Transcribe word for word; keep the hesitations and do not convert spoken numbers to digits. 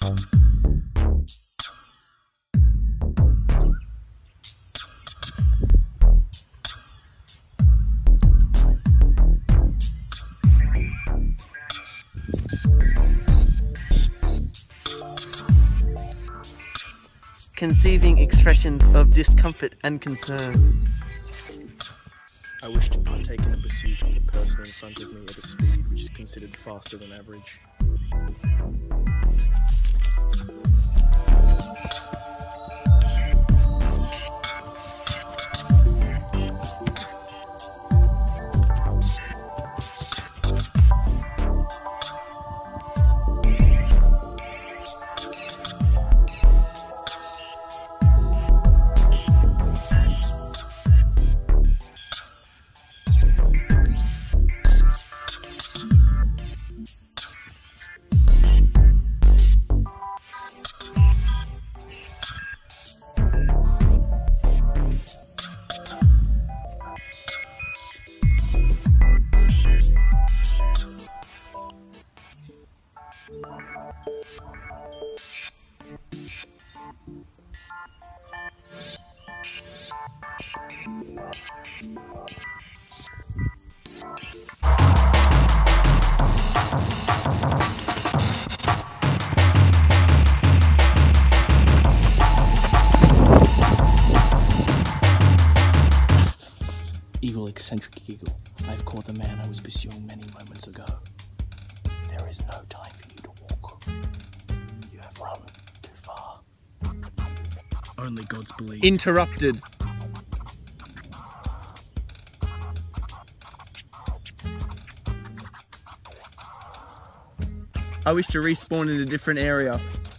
Conceiving expressions of discomfort and concern. I wish to partake in the pursuit of the person in front of me at a speed which is considered faster than average. Evil eccentric giggle. I've caught the man I was pursuing many moments ago. There is no time for you to walk. You have run too far. Only gods believe. Interrupted. I wish to respawn in a different area.